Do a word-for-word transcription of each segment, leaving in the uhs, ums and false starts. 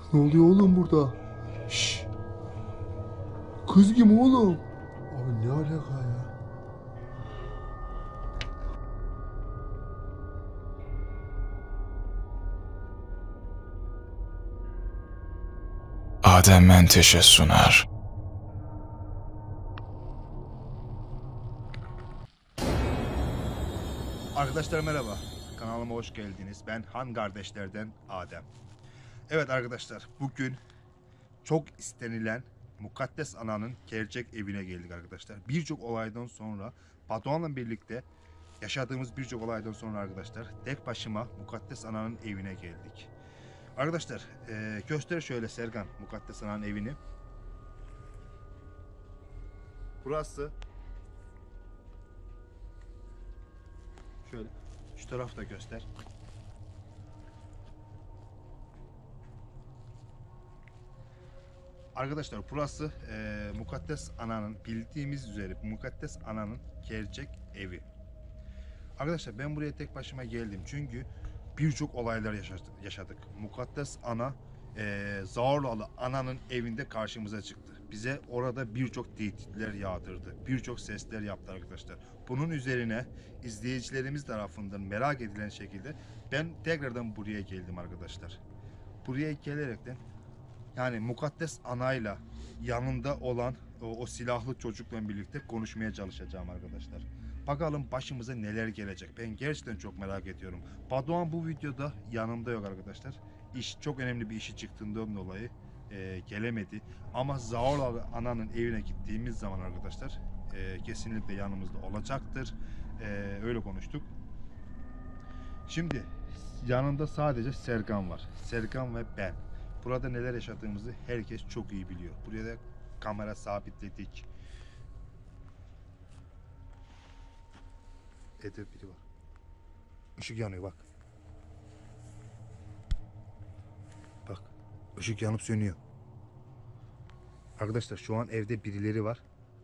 Ne oluyor oğlum burada? Şşş. Kız kim oğlum? Abi ne alaka ya? Adem Menteşe sunar. Arkadaşlar merhaba, kanalıma hoş geldiniz. Ben Han kardeşlerden Adem. Evet arkadaşlar, bugün çok istenilen Mukaddes Ana'nın gerçek evine geldik arkadaşlar. Birçok olaydan sonra, Batuhan'la birlikte yaşadığımız birçok olaydan sonra arkadaşlar tek başıma Mukaddes Ana'nın evine geldik. Arkadaşlar e, göster şöyle Serkan Mukaddes Ana'nın evini. Burası şöyle, şu tarafı da göster. Arkadaşlar burası e, Mukaddes Ana'nın, bildiğimiz üzere Mukaddes Ana'nın gerçek evi. Arkadaşlar ben buraya tek başıma geldim çünkü birçok olaylar yaşadık. yaşadık. Mukaddes Ana e, Zaorlalı Ana'nın evinde karşımıza çıktı. Bize orada birçok tehditler yağdırdı. Birçok sesler yaptı arkadaşlar. Bunun üzerine izleyicilerimiz tarafından merak edilen şekilde ben tekrardan buraya geldim arkadaşlar. Buraya gelerekten yani Mukaddes Ana'yla yanında olan o, o silahlı çocukla birlikte konuşmaya çalışacağım arkadaşlar. Bakalım başımıza neler gelecek. Ben gerçekten çok merak ediyorum. Batuhan bu videoda yanımda yok arkadaşlar. İş çok önemli bir işi çıktığından dolayı e, gelemedi. Ama Zaorlalı Ana'nın evine gittiğimiz zaman arkadaşlar e, kesinlikle yanımızda olacaktır. E, öyle konuştuk. Şimdi yanında sadece Serkan var. Serkan ve ben. Burada neler yaşadığımızı herkes çok iyi biliyor. Buraya da kamera sabitledik. Edep biri var. Işık yanıyor bak. Bak. Işık yanıp sönüyor. Arkadaşlar şu an evde birileri var.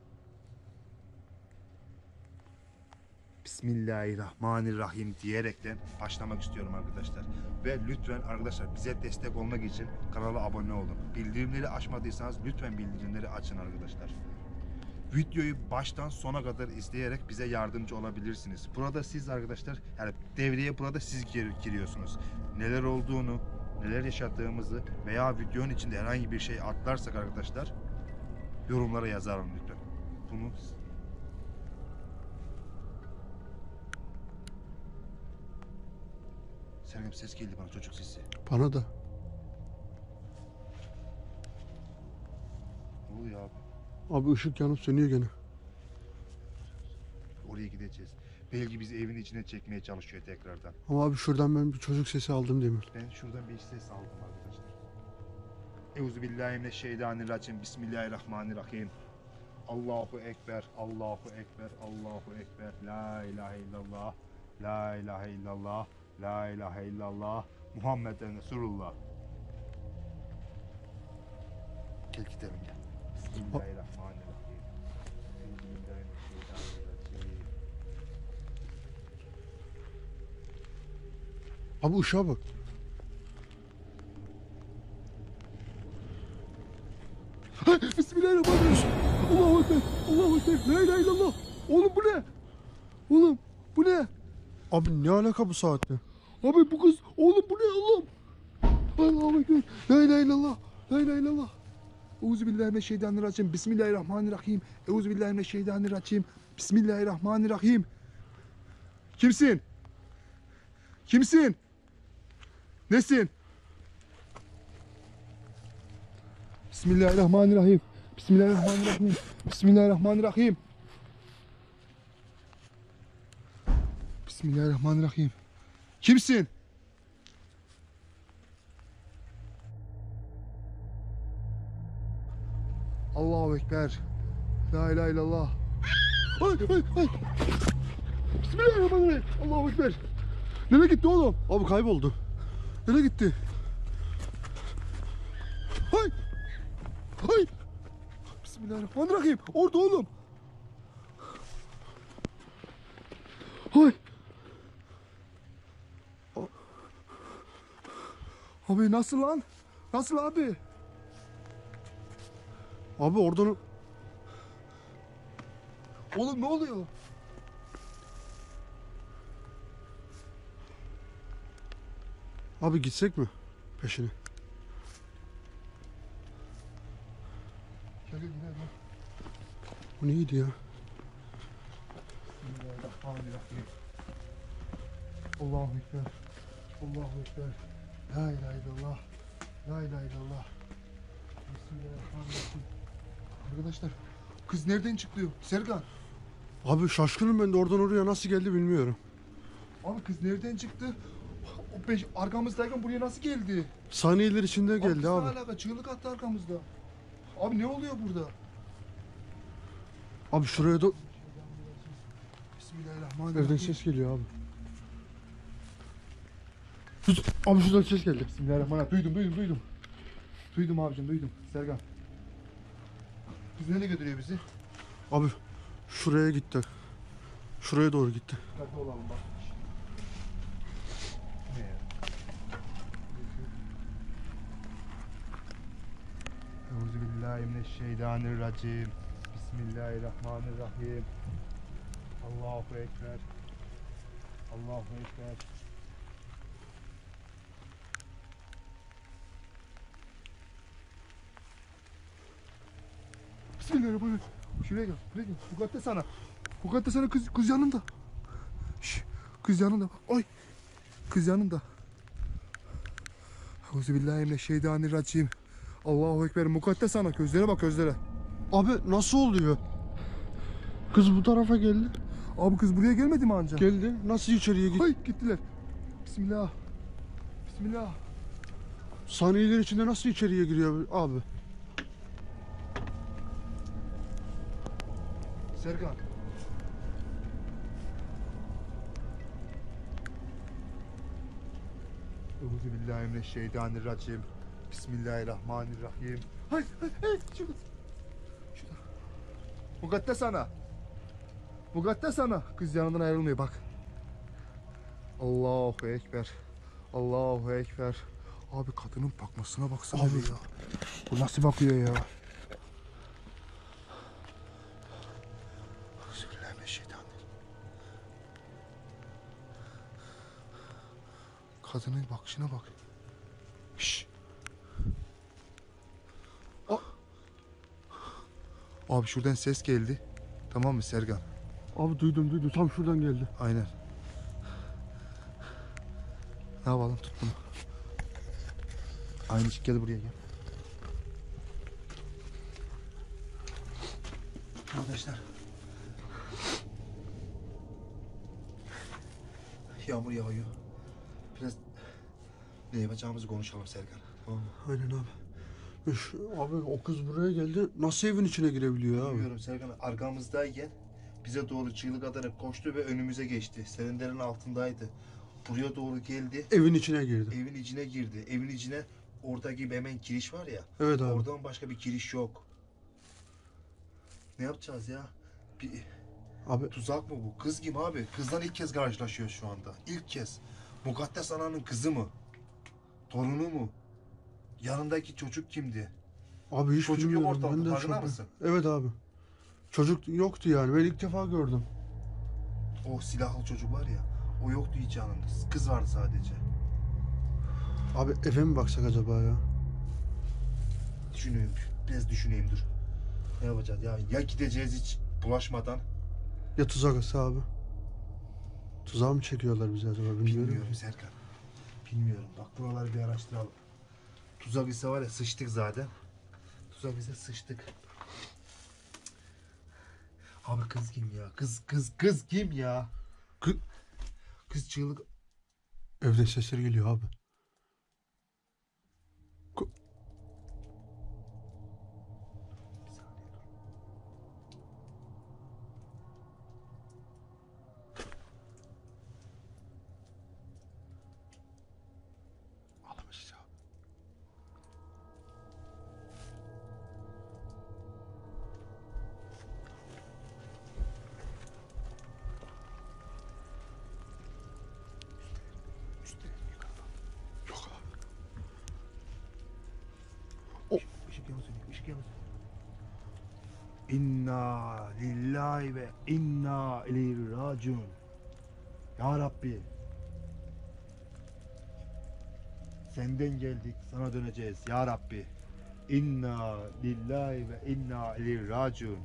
Bismillahirrahmanirrahim diyerekten başlamak istiyorum arkadaşlar. Ve lütfen arkadaşlar bize destek olmak için kanala abone olun. Bildirimleri açmadıysanız lütfen bildirimleri açın arkadaşlar. Videoyu baştan sona kadar izleyerek bize yardımcı olabilirsiniz. Burada siz arkadaşlar yani devreye burada siz gir giriyorsunuz. Neler olduğunu, neler yaşadığımızı veya videonun içinde herhangi bir şey atlarsak arkadaşlar yorumlara yazarım lütfen. Bunu Serkan ses geldi bana, çocuk sesi. Bana da. Ne oluyor abi? Abi ışık yanıp sönüyor gene. Oraya gideceğiz. Belki bizi evin içine çekmeye çalışıyor tekrardan. Ama abi şuradan ben bir çocuk sesi aldım demin. Ben şuradan bir ses aldım arkadaşlar. Euzubillahimineşşeytanirracim. Bismillahirrahmanirrahim. Allahu Ekber, Allahu Ekber, Allahu Ekber. La ilahe illallah, La ilahe illallah, La ilahe illallah. Muhammeden Resulullah. Gel gidelim gel. Bismillahirrahmanirrahim. Euzubillahimineşşeytanirracim. Abi ışığa bak. Bismillahirrahmanirrahim. Allahu Ekber. Allahu Ekber. La ilahe illallah. Oğlum bu ne? Oğlum bu ne? Abi ne alaka bu saatte? Abi bu kız. Oğlum bu ne oğlum? Allahu Ekber. La ilahe illallah. La ilahe illallah. Euzubillahimineşşeytanirracim. Bismillahirrahmanirrahim. Euzubillahimineşşeytanirracim. Bismillahirrahmanirrahim. Kimsin? Kimsin? Nesin? Bismillahirrahmanirrahim. Bismillahirrahmanirrahim. Bismillahirrahmanirrahim. Bismillahirrahmanirrahim. Kimsin? Allahu Ekber. La ilahe illallah. Ay ay ay. Bismillahirrahmanirrahim. Allahu Ekber. Nereye gitti oğlum? Abi kayboldu. Nereye gitti? Hay! Hay! Bismillahirrahmanirrahim. Orada oğlum. Hay! Abi nasıl lan? Nasıl abi? Abi oradan... Oğlum ne oluyor? Abi gitsek mi peşine? Gel gel gel. Bu neydi ya? Bismillahirrahmanirrahim. Allahu Ekber. Allahu Ekber. La ilahe illallah. La ilahe illallah. Bismillahirrahmanirrahim. Arkadaşlar kız nereden çıktı? Serkan. Abi şaşkınım ben de oradan oraya nasıl geldi bilmiyorum. Abi kız nereden çıktı? O beş arkamızdayken buraya nasıl geldi? Saniyeler içinde geldi kızla abi. alaka çığlık attı arkamızda. Abi ne oluyor burada? Abi şuraya da Bismillahirrahmanirrahim. evden ses geliyor abi. Sus, abi şuradan ses geldi. Bismillahirrahmanirrahim. Duydum duydum duydum. Duydum abicim duydum. Serkan. Kız nereye götürüyor bizi? Abi şuraya gitti. Şuraya doğru gitti. Dikkatli olalım bak. Ne ya? Euzubillahimineşşeytanirracim. Bismillahirrahmanirrahim. Allahu Ekber. Allahu Ekber. Bismillahirrahmanirrahim. Şuraya gel. Şuraya gel. Mukaddes sana. Mukaddes sana kız, kız yanında. Şş, kız yanında. Ay. Kız yanında. Euzubillahimineşşeytanirracim. Allahu Ekber. Mukaddes sana. Gözlere bak gözlere. Abi nasıl oluyor? Kız bu tarafa geldi. Abi kız buraya gelmedi mi anca? Geldi. Nasıl içeriye gitti? Hay gittiler. Bismillah. Bismillah. Saniyeler içinde nasıl içeriye giriyor abi? Serkan. Euzubillahimineşşeytanirracim. Bismillahirrahmanirrahim. Hay hay hay. Şurada. Şurada. Mukaddes ana. Mukaddes ana. Kız yanından ayrılmıyor bak. Allahu Ekber. Allahu Ekber. Abi kadının bakmasına baksana Abi. ya. Bu nasıl bakıyor ya? Euzubillahimineşşeytanirracim. Kadının bakışına bak. Şşş. A- Abi şuradan ses geldi. Tamam mı Serkan? Abi duydum duydum. Tam şuradan geldi. Aynen. Ne yapalım tut bunu. Aynı gel buraya gel. Arkadaşlar. Yağmur yağıyor. Biraz ne yapacağımızı konuşalım Serkan. Tamam mı? Aynen abi. Üş, abi o kız buraya geldi. Nasıl evin içine girebiliyor abi? Bilmiyorum Serkan, arkamızdayken bize doğru çığlık atarak koştu ve önümüze geçti. Silinderin altındaydı. Buraya doğru geldi. Evin içine girdi. Evin içine girdi. Evin içine oradaki hemen giriş var ya. Evet abi. Oradan başka bir giriş yok. Ne yapacağız ya? Bir Abi tuzak mı bu? Kız kim abi? Kızdan ilk kez karşılaşıyor şu anda. İlk kez. Mukaddes ananın kızı mı? Torunu mu? Yanındaki çocuk kimdi? abi hiç Çocuk yok bilmiyorum. ortalıkta, Ben de farkında şok- mısın? Evet abi. Çocuk yoktu yani. Ben ilk defa gördüm. O silahlı çocuk var ya. O yoktu hiç yanında. Kız vardı sadece. Abi eve mi baksak acaba ya? Düşünüyorum. Biraz düşüneyim dur. Ne yapacağız ya? Ya gideceğiz hiç bulaşmadan. Ya tuzak ise abi. Tuzağa mı çekiyorlar bizi acaba bilmiyorum. Bilmiyorum Serkan. Bilmiyorum. Bak buraları bir araştıralım. Tuzak ise var ya sıçtık zaten. Tuzak ise sıçtık. Abi kız kim ya? Kız kız kız kim ya? Kız, Kız çığlık. evden sesler geliyor abi. Ko- Bir saniye dur. Alamayacağız abi. Üstte yukarıda. hoş geldin. İnna lillahi ve inna ileyhi raciun. Ya Rabbi. Senden geldik, sana döneceğiz. Ya Rabbi. İnna lillahi ve inna ileyhi raciun.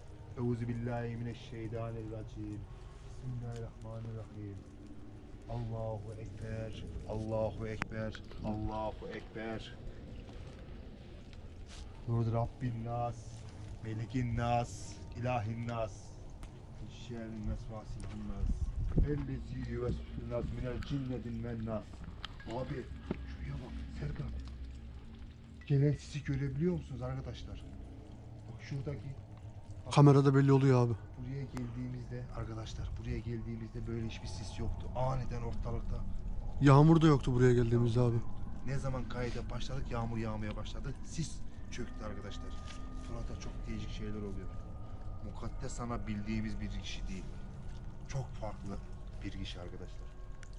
Euzubillahimineşşeytanirracim. Bismillahirrahmanirrahim. Allahu Ekber, Allahu Ekber, Allahu Ekber. Nurdu Rabbin Nas, Melikin Nas, İlahin Nas. Şerrin vesvasihin Nas. Ellezi yuvesfil Nas minel cinnetin men Nas. Abi şuraya bak Serkan. Gelen sizi görebiliyor musunuz arkadaşlar? Bak şuradaki. Bak, Kamerada belli oluyor abi. buraya geldiğimizde arkadaşlar buraya geldiğimizde böyle hiçbir sis yoktu. Aniden ortalıkta. Yağmur da yoktu buraya geldiğimizde abi. Ne zaman kayda başladık yağmur yağmaya başladı. Sis çöktü arkadaşlar. Sonra çok değişik şeyler oluyor. Mukaddes ana bildiğimiz bir kişi değil. Çok farklı bir kişi arkadaşlar.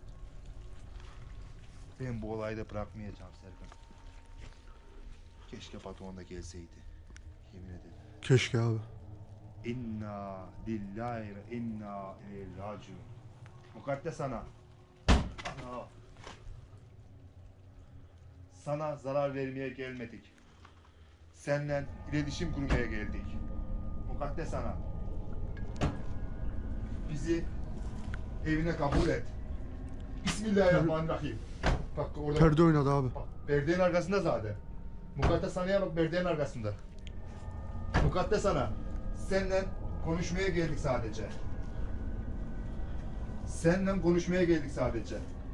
Ben bu olayı da bırakmayacağım Serkan. Keşke patron da gelseydi. Yemin ederim. Keşke abi. İnna lillahi ve inna ileyhi raciun. Mukaddes ana. Ana. Sana zarar vermeye gelmedik. Seninle iletişim kurmaya geldik. Mukaddes ana. Bizi evine kabul et. Bismillahirrahmanirrahim. Bak orada. Perde oynadı abi. Bak, perdenin arkasında zaten. Mukaddes anaya bak, perdenin arkasında. Mukaddes ana. Seninle konuşmaya geldik sadece. Seninle konuşmaya geldik sadece.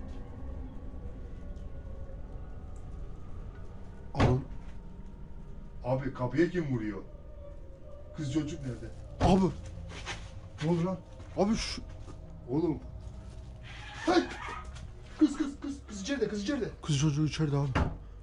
Oğlum. Abi kapıya kim vuruyor? Kız çocuk nerede? Abi. Ne oldu lan? Abi şu. Oğlum. Hey! Kız kız kız kız içeride kız içeride. Kız çocuğu içeride abi.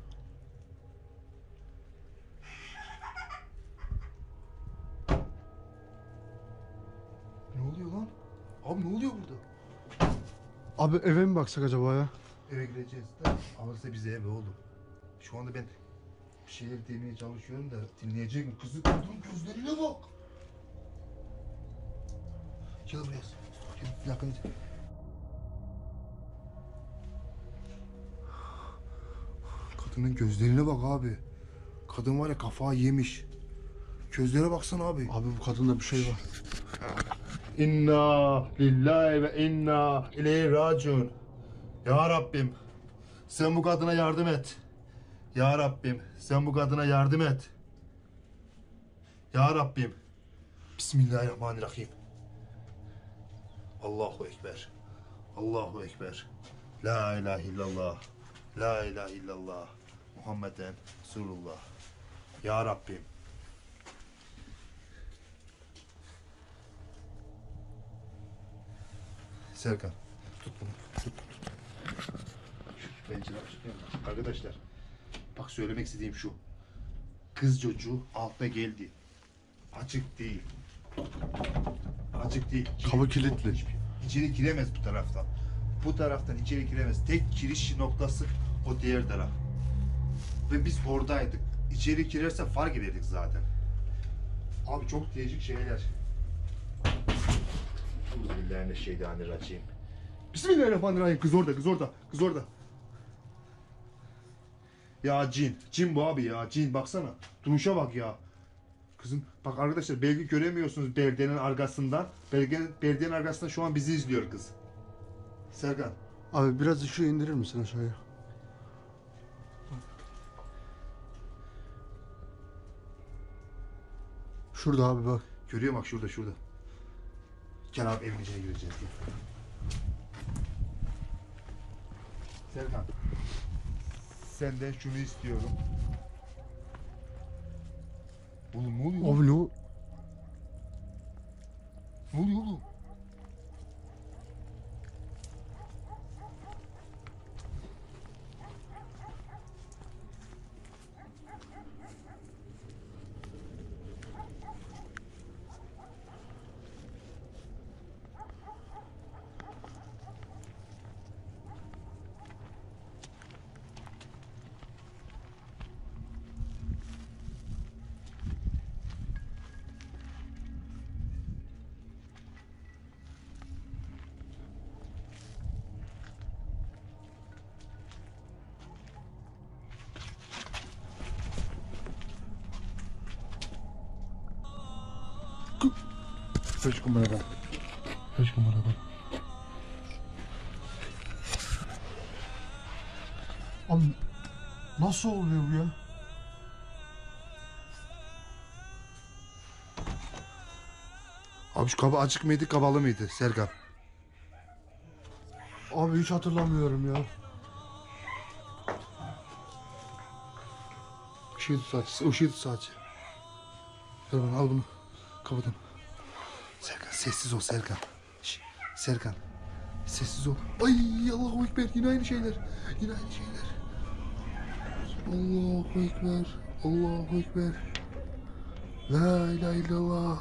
Ne oluyor lan? Abi ne oluyor burada? Abi eve mi baksak acaba ya? Eve gireceğiz de alırsa bize eve oğlum. Şu anda ben bir şeyler demeye çalışıyorum da dinleyecek mi? Kızı kadının gözlerine bak. Gel buraya. Gel yakın. Kadının gözlerine bak abi. Kadın var ya kafa yemiş. Gözlere baksana abi. Abi bu kadında bir şey var. İnna lillahi ve inna ileyhi raciun. Ya Rabbim sen bu kadına yardım et. Ya Rabbim sen bu kadına yardım et. Ya Rabbim. Bismillahirrahmanirrahim. Allahu Ekber. Allahu Ekber. La ilahe illallah. La ilahe illallah. Muhammeden Resulullah. Ya Rabbim. Serkan. Tut bunu. Tut, tut. Şu pencere açık ya. Arkadaşlar. Bak söylemek istediğim şu. Kız çocuğu altta geldi. Açık değil. Açık değil. Kapı kilitli. İçeri giremez bu taraftan. Bu taraftan içeri giremez. Tek giriş noktası o diğer taraf. Ve biz oradaydık. İçeri girerse fark ederdik zaten. Abi çok değişik şeyler. Euzubillahimineşşeytanirracim. Bismillahirrahmanirrahim. Kız orada, kız orada, kız orada. Ya cin, cin bu abi ya, cin baksana. Duruşa bak ya. Kızım bak arkadaşlar belki göremiyorsunuz perdenin arkasından. Perdenin, perdenin arkasında şu an bizi izliyor kız. Serkan. Abi biraz ışığı indirir misin aşağıya? Şurada abi bak. Görüyor bak şurada şurada. Gel abi evin içine gireceğiz. Gel. Serkan. Senden şunu istiyorum. Oğlum ne oluyor? Abi ne o? Ne oluyor oğlum? Kaç kumaradan. Kaç kumaradan. Abi nasıl oluyor bu ya? Abi şu kaba açık mıydı, kapalı mıydı Serkan? Abi hiç hatırlamıyorum ya. Işığı tut sadece. Işığı tut sadece. Ver bana, al bunu. Kapatın. Serkan sessiz ol Serkan. Şş, Serkan. Sessiz ol. Ay Allahu Ekber. Yine aynı şeyler. Yine aynı şeyler. Allahu Ekber. Allahu Ekber. La ilahe illallah.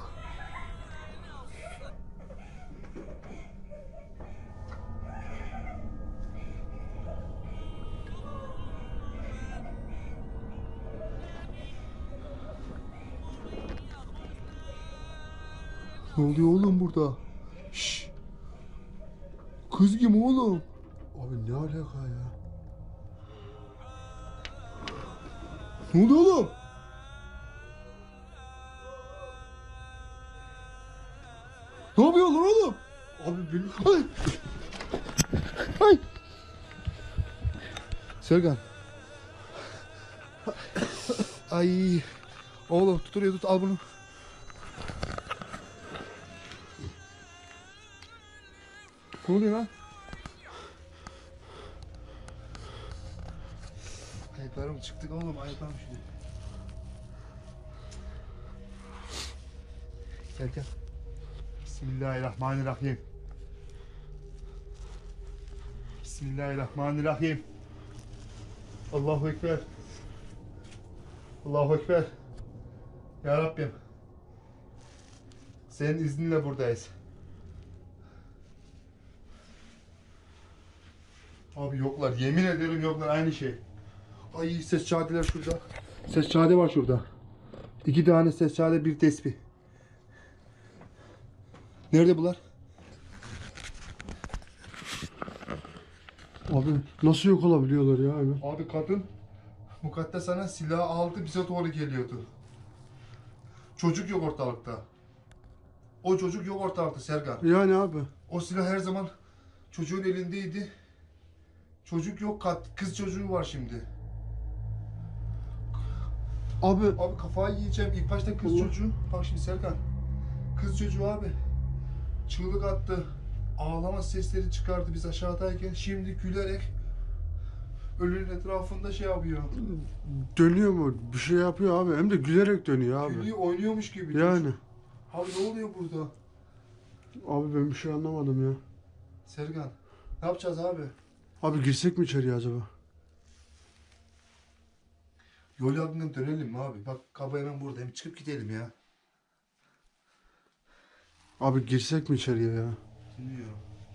Ne oluyor oğlum burada? Şşş. Kız kim oğlum? Abi ne alaka ya? Ne oluyor oğlum? Ne yapıyorlar oğlum? Abi benim... Ay. Ay. Serkan. Ay. Oğlum tutuyor tut, al bunu. Ne oluyor lan? Ayaklarım çıktık oğlum, ayaklarım şimdi. Gel gel. Bismillahirrahmanirrahim. Bismillahirrahmanirrahim. Allahu Ekber. Allahu Ekber. Ya Rabbim. Senin izninle buradayız. Abi yoklar. Yemin ederim yoklar. Aynı şey. Ay ses çadeler şurada. Ses çade var şurada. İki tane ses çade, bir tesbih. Nerede bunlar? Abi nasıl yok olabiliyorlar ya abi? Abi kadın mukaddes ana silahı aldı, bize doğru geliyordu. Çocuk yok ortalıkta. O çocuk yok ortalıkta Serkan. Yani abi. O silah her zaman çocuğun elindeydi. Çocuk yok, kat- kız çocuğu var şimdi. Abi Abi kafayı yiyeceğim. İlk başta kız Allah. çocuğu. Bak şimdi Serkan. Kız çocuğu abi. Çığlık attı. Ağlama sesleri çıkardı biz aşağıdayken. Şimdi gülerek ölünün etrafında şey yapıyor. dönüyor mu? Bir şey yapıyor abi. Hem de gülerek dönüyor abi. Gülüyor, oynuyormuş gibi. Yani. Abi ne oluyor burada? Abi ben bir şey anlamadım ya. Serkan. Ne yapacağız abi? Abi girsek mi içeriye acaba? Yol yardımından dönelim mi abi? Bak kaba hemen burada. Hem çıkıp gidelim ya. Abi girsek mi içeriye ya? Bilmiyorum.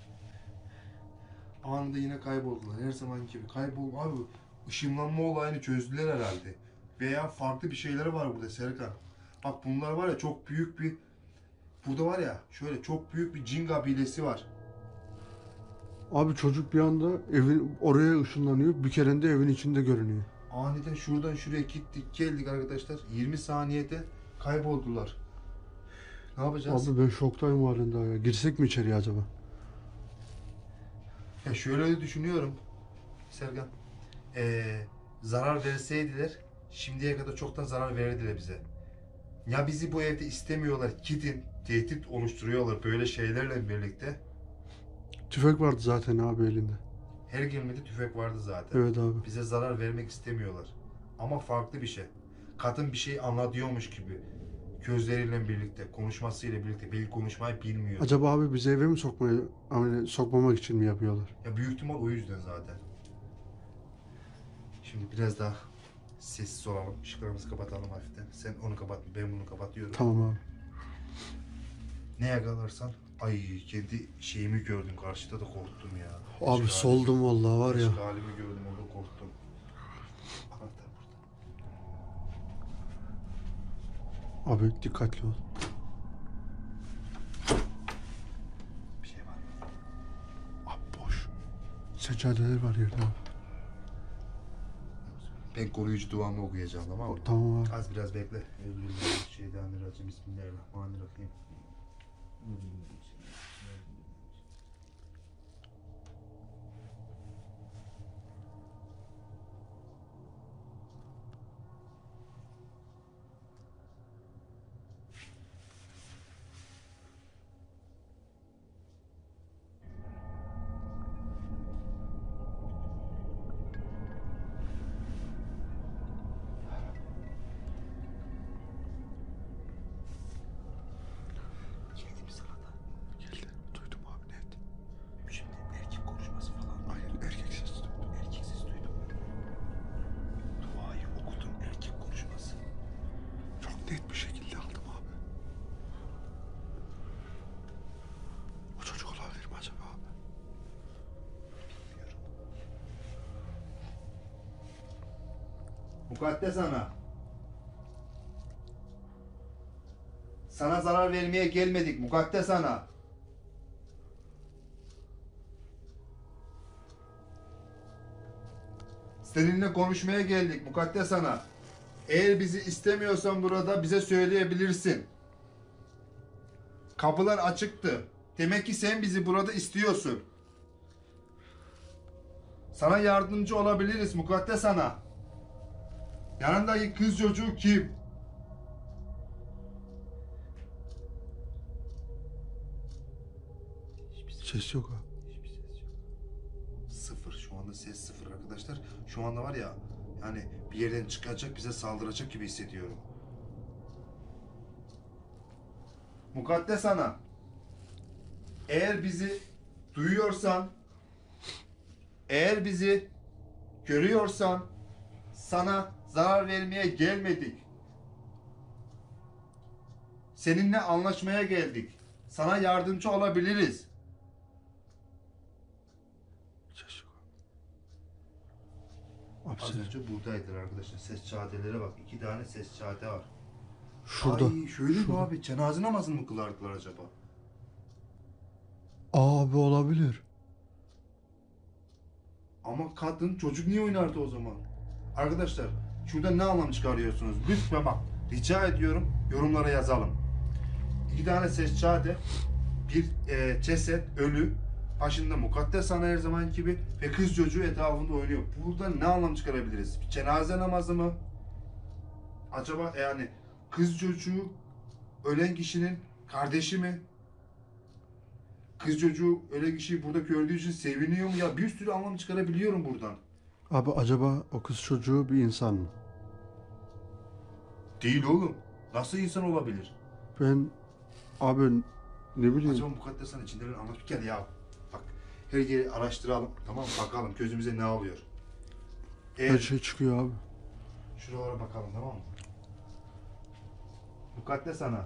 Anında yine kayboldular. Her zaman gibi. Kaybol abi. Işınlanma olayını çözdüler herhalde. Veya farklı bir şeyleri var burada Serkan. Bak bunlar var ya, çok büyük bir... Burada var ya şöyle çok büyük bir cin kabilesi var. Abi çocuk bir anda evin oraya ışınlanıyor. Bir kere de evin içinde görünüyor. Aniden şuradan şuraya gittik geldik arkadaşlar. yirmi saniyede kayboldular. Ne yapacağız? Abi ben şoktayım halen daha ya. Girsek mi içeriye acaba? Ya şöyle de düşünüyorum Serkan. Ee, zarar verseydiler şimdiye kadar çoktan zarar verirdiler bize. Ya bizi bu evde istemiyorlar, gidin, tehdit oluşturuyorlar böyle şeylerle birlikte. Tüfek vardı zaten abi elinde. Her gelmede tüfek vardı zaten. Evet abi. Bize zarar vermek istemiyorlar. Ama farklı bir şey. Kadın bir şey anlatıyormuş gibi. Gözleriyle birlikte, konuşmasıyla birlikte. Belki konuşmayı bilmiyor. Acaba abi bizi eve mi sokmaya, hani sokmamak için mi yapıyorlar? Ya büyük ihtimal o yüzden zaten. Şimdi biraz daha sessiz olalım. Işıklarımızı kapatalım hafiften. Sen onu kapat, ben bunu kapatıyorum. Tamam abi. Ne yakalarsan, ay kendi şeyimi gördüm karşıda da korktum ya. Abi Eski soldum vallahi var halimi- ya. eski halimi gördüm, orada korktum. Anahtar burada. Abi dikkatli ol. Bir şey var mı? Abi boş. Seccadeler var yerde abi. Ben koruyucu duamı okuyacağım, tamam mı? Tamam abi. Az biraz bekle. Euzubillahimineşşeytanirracim. Bismillahirrahmanirrahim. Geldi mi sana da? Geldi. Duydum abi net. Şimdi erkek konuşması falan. Hayır erkek sesi duydum. Erkek sesi duydum. Duayı okudum, erkek konuşması. Çok net bir şekilde aldım abi. O çocuk olabilir mi acaba abi? Bilmiyorum. Mukaddes ana. Sana zarar vermeye gelmedik Mukaddes ana. Seninle konuşmaya geldik Mukaddes ana. Eğer bizi istemiyorsan burada bize söyleyebilirsin. Kapılar açıktı. Demek ki sen bizi burada istiyorsun. Sana yardımcı olabiliriz Mukaddes ana. Yanındaki kız çocuğu kim? Ses yok abi. Hiçbir ses yok. Sıfır. Şu anda ses sıfır arkadaşlar. Şu anda var ya, yani bir yerden çıkacak, bize saldıracak gibi hissediyorum. Mukaddes ana, eğer bizi duyuyorsan, eğer bizi görüyorsan, sana zarar vermeye gelmedik. Seninle anlaşmaya geldik. Sana yardımcı olabiliriz. Ses yok abi. Abi Az ses. önce buradaydılar arkadaşlar. Ses çadelere bak. İki tane ses çade var. Şurada. Ay şöyle mi Şurada. abi? Cenaze namazını mı kılardılar acaba? Abi olabilir. Ama kadın çocuk niye oynardı o zaman? Arkadaşlar şurada ne anlam çıkarıyorsunuz? Lütfen bak rica ediyorum yorumlara yazalım. İki tane ses çade, bir e, ceset, ölü, başında mukaddes ana her zaman gibi ve kız çocuğu etrafında oynuyor. Burada ne anlam çıkarabiliriz? Bir cenaze namazı mı? Acaba yani kız çocuğu ölen kişinin kardeşi mi? Kız çocuğu ölen kişiyi burada gördüğü için seviniyor mu? Ya bir sürü anlam çıkarabiliyorum buradan. Abi acaba o kız çocuğu bir insan mı? Değil oğlum. Nasıl insan olabilir? Ben abi ne bileyim. Acaba mukaddes ana içinden anlat bir kere ya. Bak her yeri araştıralım. Tamam mı? Bakalım gözümüze ne alıyor. Eğer Her şey çıkıyor abi. şuralara bakalım tamam mı? Mukaddes ana.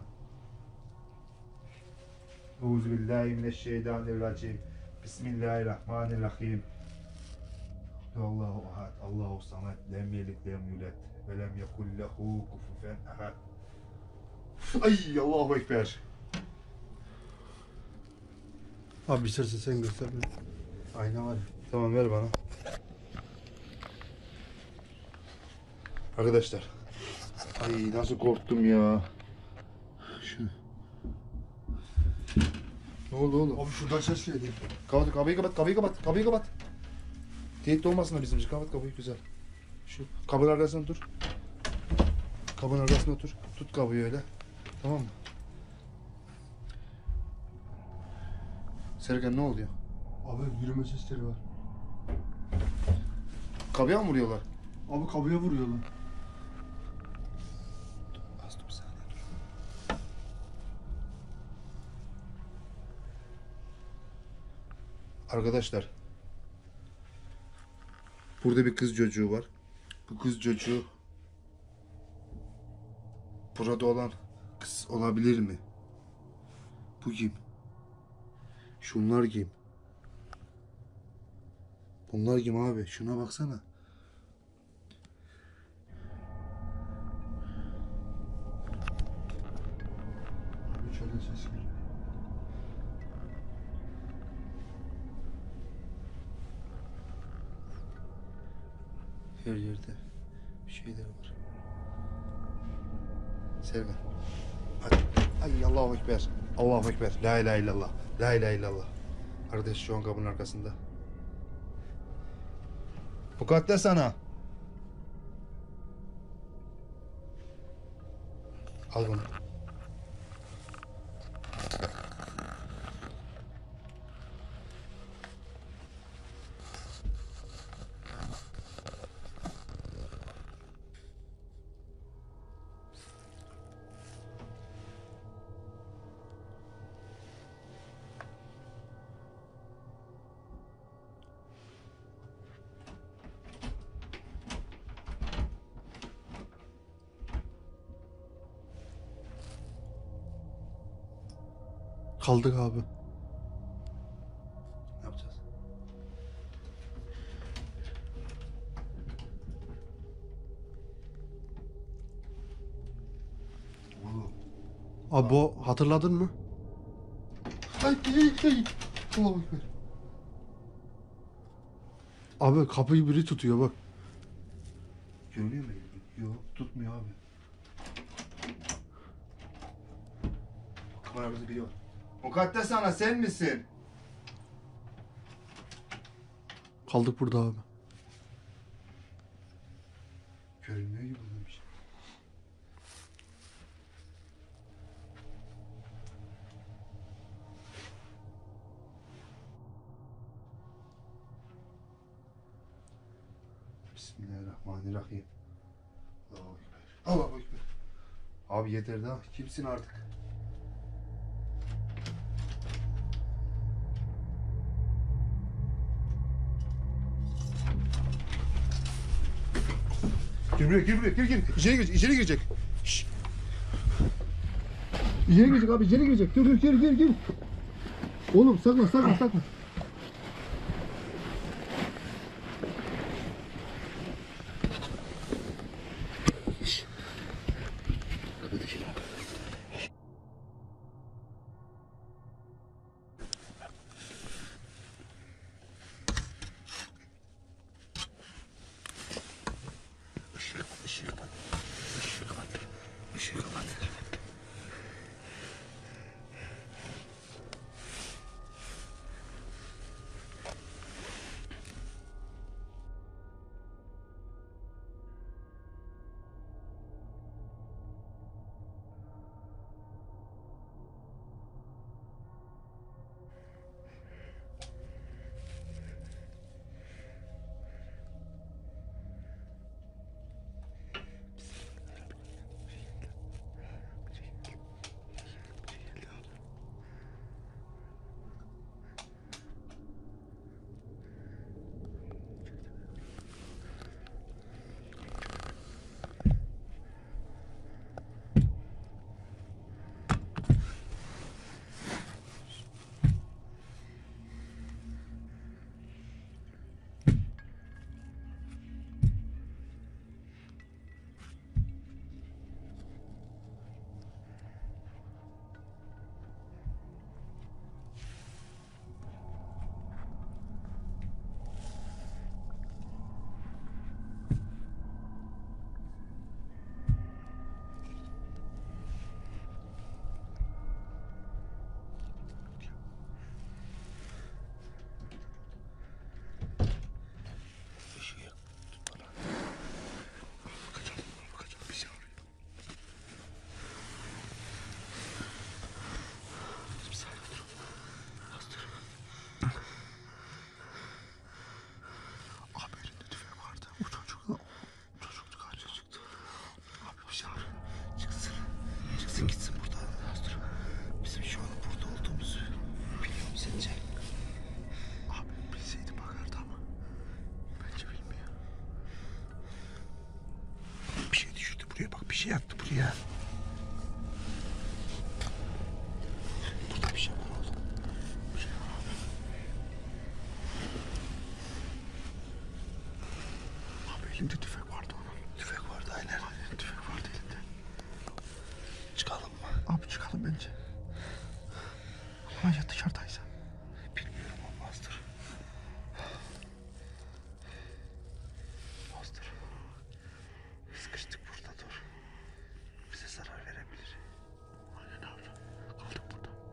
Euzubillahimineşşeytanirracim. Bismillahirrahmanirrahim. Allahu ahad. Allahu samet. Lem yelid lem yulet. Ve lem yekul lehu kufufen ahad. Ay Allahu ekber. Abi istersen sen göster bana. Ayna var ya. Tamam ver bana. Arkadaşlar. Ay nasıl korktum ya. Şu. Ne oldu oğlum? Abi şuradan ses geliyor. Kapat, kapıyı kapat, kapıyı kapat, kapıyı kapat. Tehdit olmasın da bizim için. Kapat kapıyı güzel. Şu kapının arkasına dur. Kapının arkasına otur. Tut kapıyı öyle. Tamam mı? Serkan ne oluyor? Abi yürüme sesleri var. Kapıya mı vuruyorlar? Abi kapıya vuruyorlar. Az dur bir saniye dur. Arkadaşlar. Burada bir kız çocuğu var. Bu kız çocuğu burada olan kız olabilir mi? Bu kim? Şunlar kim? Bunlar kim abi? Şuna baksana. Abi içeriden ses geliyor. Her yerde bir şeyler var. Serkan. Hadi. Ay Allahu Ekber. Allahu Ekber. La ilahe illallah. La ilahe illallah. Kardeş şu an kapının arkasında. Mukaddes ana. Al bunu. Kaldık abi. Ne yapacağız? Oğlum. Abi o hatırladın mı? Ay, ay, ay. Allahu Ekber. Abi kapıyı biri tutuyor bak. Görünüyor mu? Yok, tutmuyor abi. Kameramızı biliyor. Mukaddes ana sen misin? Kaldık burada abi. Görünmüyor gibi olmuş. Bismillahirrahmanirrahim. Allahu Ekber. Allahu Ekber. Abi yeter daha. Kimsin artık? Gir buraya, gir buraya, gir gir. İçeri girecek, içeri girecek. Şşş. İçeri girecek abi, içeri girecek. Dur dur, gir gir gir. Oğlum sakla, sakla, sakla. Bir şey attı buraya. Burada bir şey var oğlum. Bir şey var abi. Abi elimde tüfek vardı onun. Tüfek vardı aynen. Aynen tüfek vardı elinde. Çıkalım mı? Abi çıkalım bence. Ama ya dışarıdaysa? Bilmiyorum, olmazdır. Olmazdır. Sıkıştık burada, dur. Bize zarar verebilir. Aynen abi. Kaldık burada.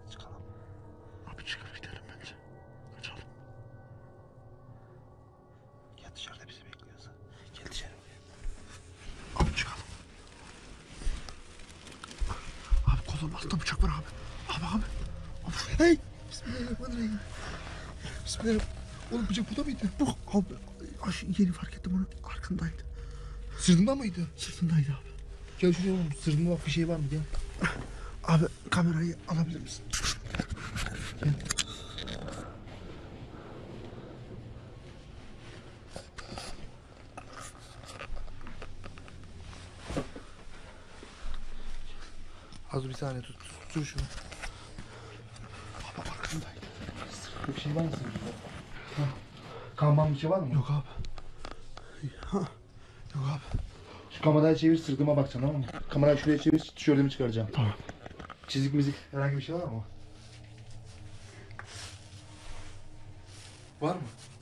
Adam altta bıçak var abi. Abi abi. Abi. Hey! Bismillahirrahmanirrahim. Bismillahirrahmanirrahim. Oğlum bıçak burada mıydı? Bu abi. Aş, yeni fark ettim onu. Arkındaydı. Sırtında mıydı? Sırtındaydı abi. Gel şuraya oğlum. Sırtında bak bir şey var mı? Gel. Abi kamerayı alabilir misin? Gel. Az bir saniye tut. Tut, tut şunu. Abi arkındaydı. Bir şey var mı sırtında? Kanman bir şey var mı? Yok abi. Ha. Yok abi. Şu kamerayı çevir, sırtıma bakacaksın, tamam mı? Kamerayı şuraya çevir, tişörtümü çıkaracağım. Tamam. Çizik mizik herhangi bir şey var mı? Var mı?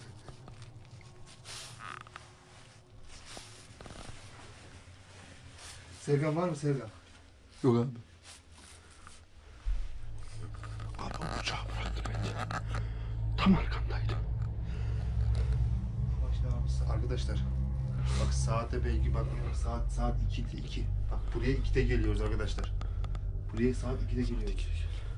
Sergen var mı Sergen? Yok abi. Abi o bıçağı bıraktı bence. Tam arkandaydı. Başla arkadaşlar. Bak saate belki bak saat saat ikide iki. Bak buraya ikide geliyoruz arkadaşlar. Buraya saat ikide geliyoruz.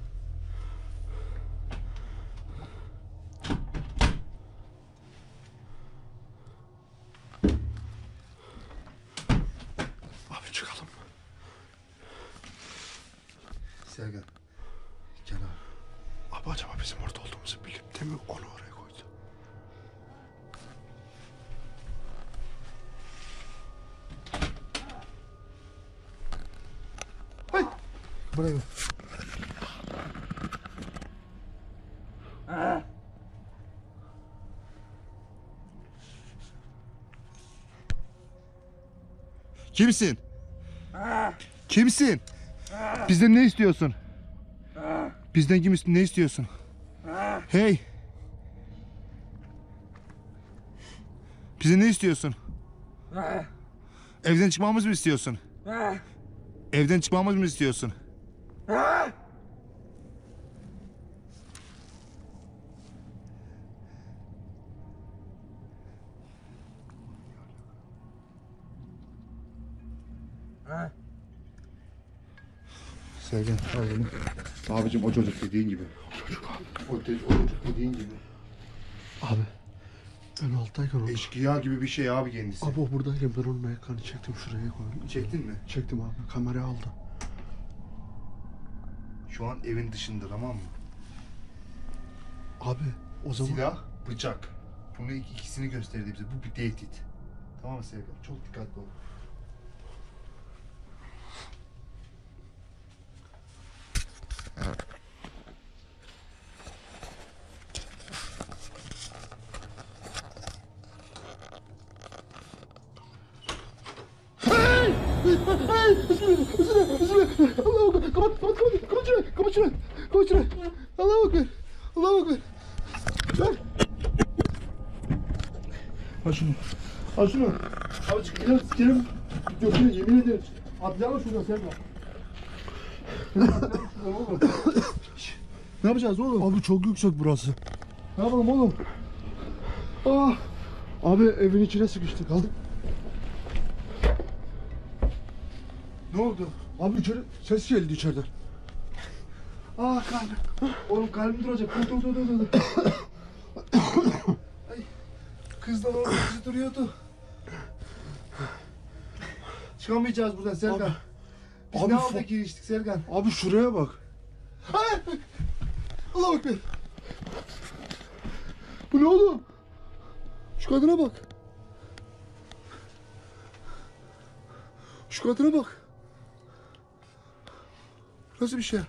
Abi çıkalım. Sergen. Gel abi. Abi acaba bizim orada olduğumuzu bilip de mi onu oraya koydu? Hay! Buraya gel. Kimsin? Kimsin? Bizden ne istiyorsun? Bizden kim ist- ne istiyorsun? Hey! Bize ne istiyorsun? Evden çıkmamızı mı istiyorsun? Evden çıkmamızı mı istiyorsun? Sergen al bunu. Abicim o çocuk dediğin gibi. O çocuk abi. O, de- o çocuk dediğin gibi. Abi. Ben alttayken onu... Eşkıya gibi bir şey abi kendisi. Abi o buradayken ben onun ayaklarını çektim şuraya koydum. Çektin mi? Çektim abi. Kamerayı aldı. Şu an evin dışında, tamam mı? Abi o zaman... Silah, bıçak. Bunu ik- ikisini gösterdi bize. Bu bir tehdit. Tamam mı Sergen? Çok dikkatli ol. Allah'a bakar. Kapat, kapat, kapat. Kapat şurayı, kapat şurayı. Kapat şurayı. Allah'a bakar. Allah'a bakar. Ver. Al şunu. Al şunu. Abi çıkacağım, sikerim. Götüne yemin ederim. Atlayalım şuradan Serkan. Ne yapacağız oğlum? Abi çok yüksek burası. Ne yapalım oğlum? Ah! Abi evin içine sıkıştık. Kaldık. Ne oldu? Abi içeri ses geldi içeriden. Ah kalbim. Oğlum kalbim duracak. Dur dur dur dur. dur. Ay. Kızdan orada bizi duruyordu. Çıkamayacağız buradan Serkan. Abi. Biz Abi ne fa- aldık giriştik Serkan? Abi şuraya bak. Ay! Allah Ekber. Bu ne oğlum? Şu kadına bak. Şu kadına bak. Nasıl bir şey?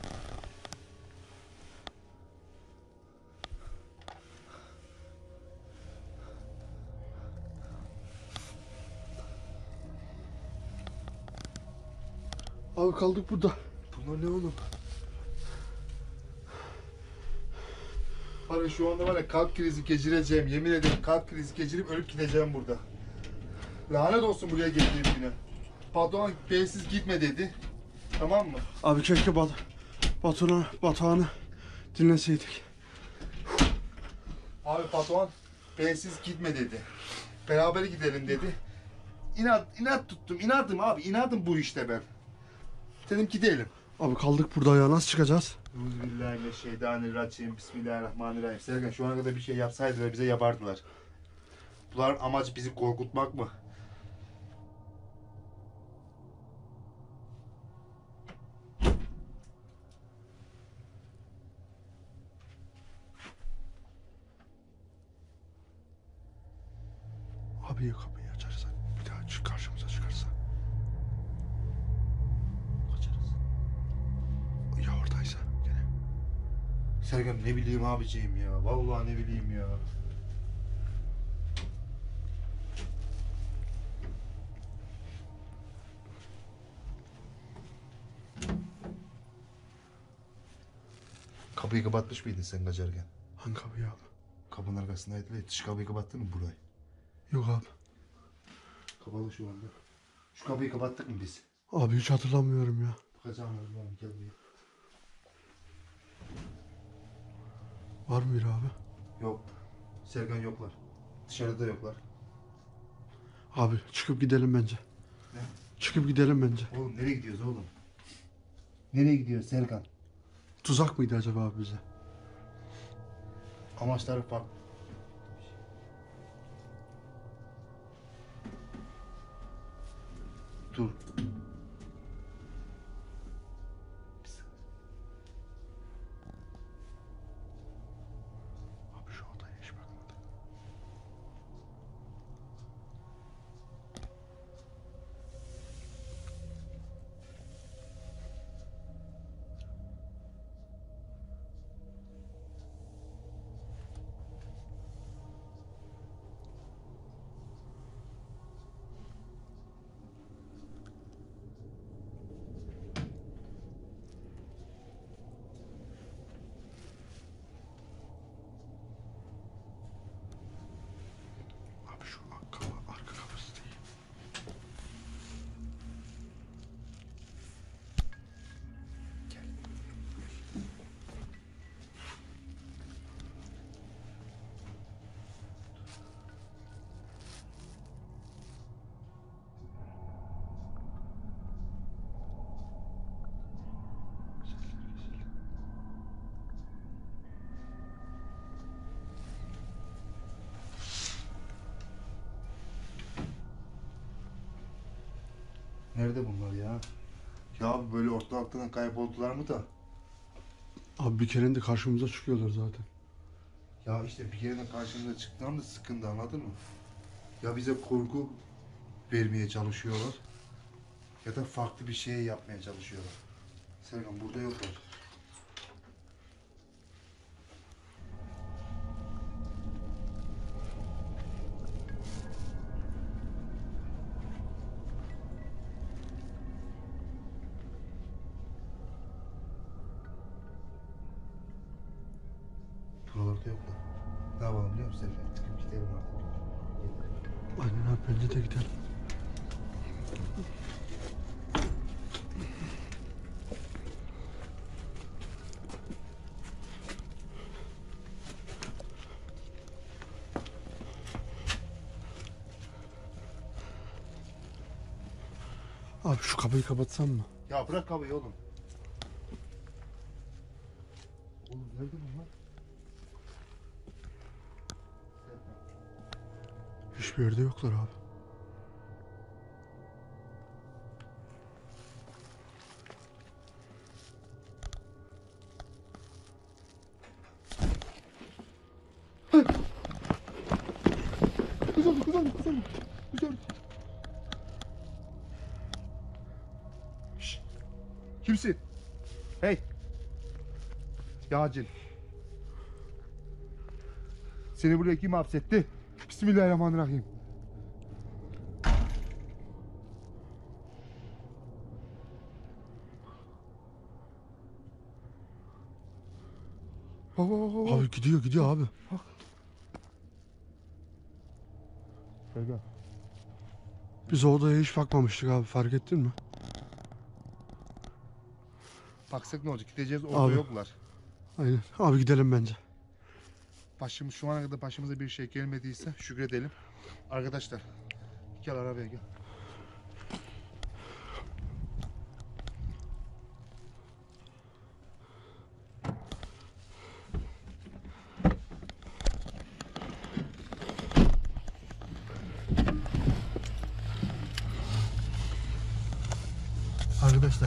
Abi kaldık burada. Bunlar ne oğlum? Var ya şu anda var ya kalp krizi geçireceğim. Yemin ederim kalp krizi geçirip ölüp gideceğim burada. Lanet olsun buraya geldiğim güne. Patron B'siz gitme dedi. Tamam mı? Abi keşke Bat Batuhan'ı Batuhan'ı dinleseydik. Abi patron bensiz gitme dedi. Beraber gidelim dedi. İnat, inat tuttum. İnadım abi. İnadım bu işte ben. Dedim gidelim. Abi kaldık burada ya, nasıl çıkacağız? Euzubillahimineşşeytanirracim. Bismillahirrahmanirrahim. Serkan şu ana kadar bir şey yapsaydılar bize yapardılar. Bunların amacı bizi korkutmak mı? Abi ya kapıyı açarsak bir daha çık karşımıza çıkarsa. Kaçarız. Ya oradaysa gene. Serkan ne bileyim abiciğim ya. Vallahi ne bileyim ya. Kapıyı kapatmış mıydın sen kaçarken? Hangi kapıyı abi? Kapının arkasındaydı ve dış kapıyı kapattın mı burayı? Yok abi. Kapalı şu anda. Şu kapıyı kapattık mı biz? Abi hiç hatırlamıyorum ya. Bakacağım Allah'ım, gel buraya. Var mı biri abi? Yok. Serkan yoklar. Dışarıda yoklar. Abi çıkıp gidelim bence. Ne? Çıkıp gidelim bence. Oğlum nereye gidiyoruz oğlum? Nereye gidiyoruz Serkan? Tuzak mıydı acaba abi bize? Amaçları farklı. Dur. Abi şu odaya hiç bakmadık. Abi şu arka, arka kapısı değil. Nerede bunlar ya? Ya abi böyle ortalıktan kayboldular mı da? Abi bir kere de karşımıza çıkıyorlar zaten. Ya işte bir yerine karşımıza çıktığında sıkıntı, anladın mı? Ya bize korku vermeye çalışıyorlar ya da farklı bir şey yapmaya çalışıyorlar. Serkan burada yoklar. Buralarda yoklar. Ne yapalım biliyor musun Serkan? Çıkıp gidelim artık. Aynen abi, bence de gidelim. Abi şu kapıyı kapatsam mı? Ya bırak kapıyı oğlum. Oğlum nerede bunlar? Hiçbir yerde yoklar abi. Güzel, güzel, güzel, güzel. Şşş. Kimsin? Hey. Yağcil. Seni buraya kim hapsetti? Bismillahirrahmanirrahim. Bak, bak, bak, bak. Abi gidiyor gidiyor abi. Serkan. Biz o odaya hiç bakmamıştık abi, fark ettin mi? Baksak ne olacak? Gideceğiz, orada Abi. yoklar. Aynen. Abi gidelim bence. Başımız şu ana kadar başımıza bir şey gelmediyse şükredelim. Arkadaşlar gel arabaya gel. Arkadaşlar.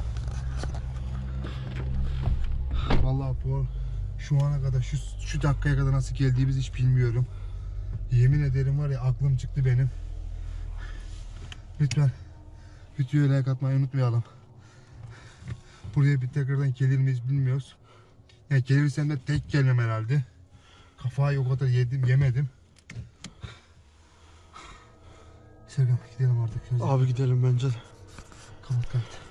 Vallahi bu şu ana kadar şu şu dakikaya kadar nasıl geldiğimizi hiç bilmiyorum. Yemin ederim var ya aklım çıktı benim. Lütfen videoya like atmayı unutmayalım. Buraya bir tekrardan gelir miyiz bilmiyoruz. Yani gelirsem de tek gelmem herhalde. Kafayı o kadar yedim yemedim. Serkan gidelim artık. Abi gidelim bence de. Kapat kapat.